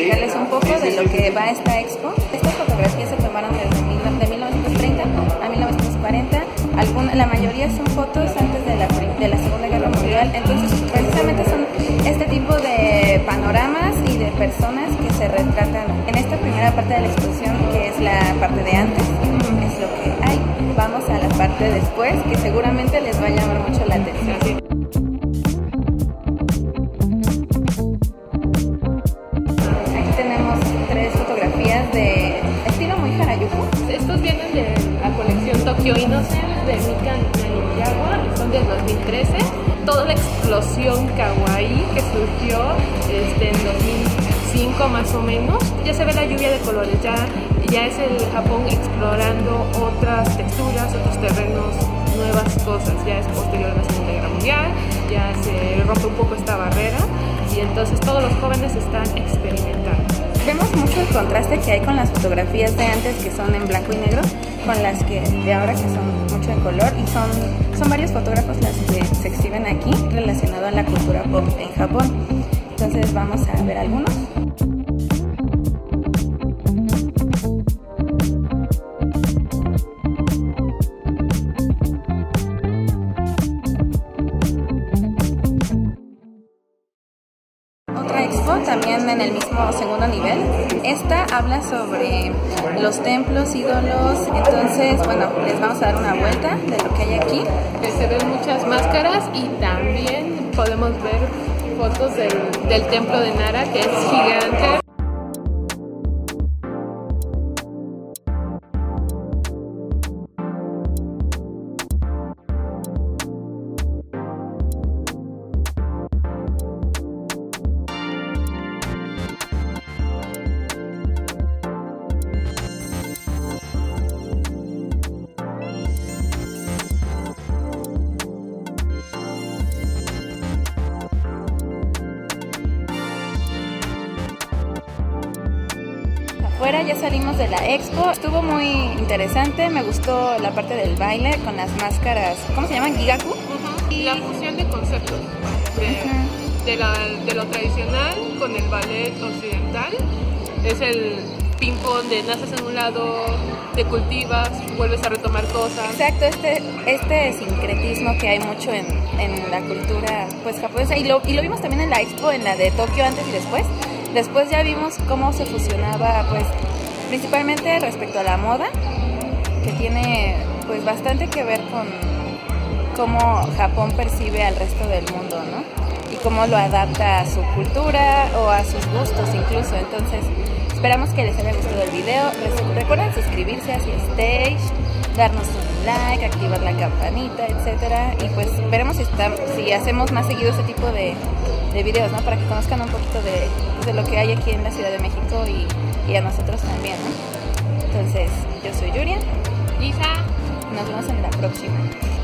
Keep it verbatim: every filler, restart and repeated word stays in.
platicarles un poco de lo que va a esta expo. Estas fotografías se tomaron desde mil, de mil novecientos treinta a mil novecientos cuarenta. Alguna, la mayoría son fotos antes de la, de la Segunda Guerra Mundial. Entonces, precisamente son este tipo de panoramas y de personas que se retratan en esta primera parte de la exposición, que es la parte de antes, es lo que hay. Vamos a la parte de después, que seguramente les va a llamar mucho la atención. Aquí tenemos tres fotografías de estilo muy Harajuku. Estos vienen de la colección Tokyo Innocent de Mika Naniyawa, son del dos mil trece. Toda la explosión kawaii que surgió este, en dos mil cinco más o menos. Ya se ve la lluvia de colores, ya, ya es el Japón explorando otras texturas, otros terrenos, nuevas cosas. Ya es posterior a la Segunda Guerra Mundial, ya se rompe un poco esta barrera y entonces todos los jóvenes están experimentando. Vemos mucho el contraste que hay con las fotografías de antes, que son en blanco y negro, con las que de ahora, que son mucho en color, y son, son varios fotógrafos las que se exhiben aquí relacionado a la cultura pop en Japón. Entonces vamos a ver algunos. Otra expo también en el mismo segundo nivel. Esta habla sobre los templos, ídolos. Entonces, bueno, les vamos a dar una vuelta de lo que hay aquí. Se ven muchas máscaras y también podemos ver fotos del, del templo de Nara, que es gigante. Afuera ya salimos de la expo, estuvo muy interesante, me gustó la parte del baile con las máscaras, ¿cómo se llaman? Gigaku. Uh-huh. Y la fusión de conceptos de, uh-huh. de, la, de lo tradicional con el ballet occidental. Es el ping-pong de naces en un lado, te cultivas, vuelves a retomar cosas. Exacto, este, este sincretismo que hay mucho en, en la cultura pues japonesa, y lo, y lo vimos también en la expo, en la de Tokio antes y después. Después ya vimos cómo se fusionaba, pues, principalmente respecto a la moda, que tiene pues bastante que ver con cómo Japón percibe al resto del mundo, ¿no? Y cómo lo adapta a su cultura o a sus gustos incluso. Entonces, esperamos que les haya gustado el video. Recuerden suscribirse a Stage, darnos un like, activar la campanita, etcétera. Y pues veremos si, está, si hacemos más seguido este tipo de, de videos, ¿no? Para que conozcan un poquito de, de lo que hay aquí en la Ciudad de México y, y a nosotros también, ¿no? Entonces, yo soy Yuria. Lisa. Nos vemos en la próxima.